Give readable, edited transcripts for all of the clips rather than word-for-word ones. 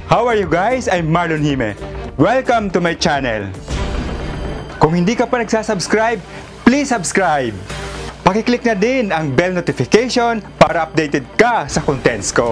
How are you guys? I'm Marlon Hime. Welcome to my channel. Kung hindi ka pa nagsasubscribe, please subscribe. Pakiclick na din ang bell notification para updated ka sa contents ko.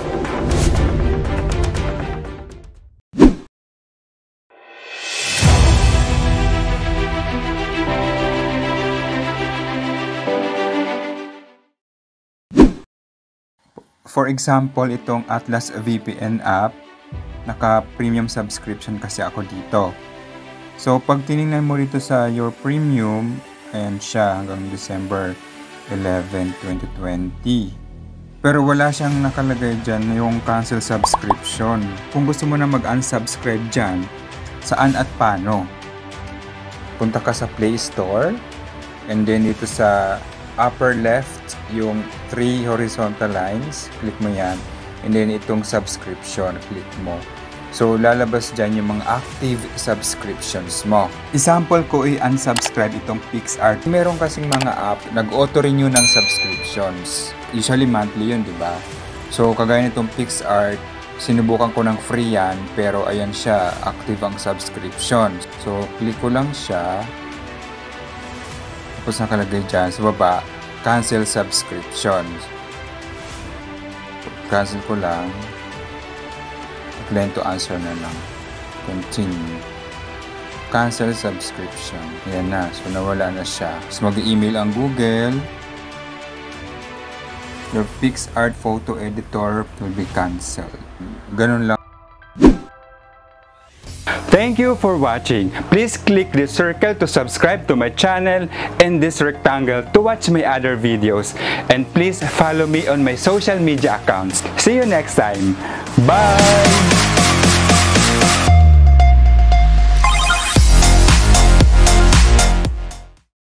For example, itong Atlas VPN app, naka-premium subscription kasi ako dito. So, pag tinignan mo rito sa your premium, ayan siya hanggang December 11, 2020. Pero wala siyang nakalagay dyan yung cancel subscription. Kung gusto mo na mag-unsubscribe dyan, saan at paano? Punta ka sa Play Store, and then dito sa upper left, yung 3 horizontal lines, click mo yan, and then itong subscription, click mo. So, lalabas dyan yung mga active subscriptions mo. Example ko unsubscribe itong PixArt. Meron kasing mga app, nag-auto-renew ng subscriptions. Usually monthly yun, di ba? So, kagaya nitong PixArt, sinubukan ko ng free yan, pero ayan siya, active ang subscription. So, click ko lang siya. Tapos nakalagay dyan sa baba, cancel subscriptions. Cancel ko lang. Plan to answer na lang. Continue. Cancel subscription. Ayan na. So, nawala na siya. So, mag-email ang Google. Your PixArt photo editor will be canceled. Ganun lang. Thank you for watching. Please click the circle to subscribe to my channel and this rectangle to watch my other videos. And please follow me on my social media accounts. See you next time. Bye!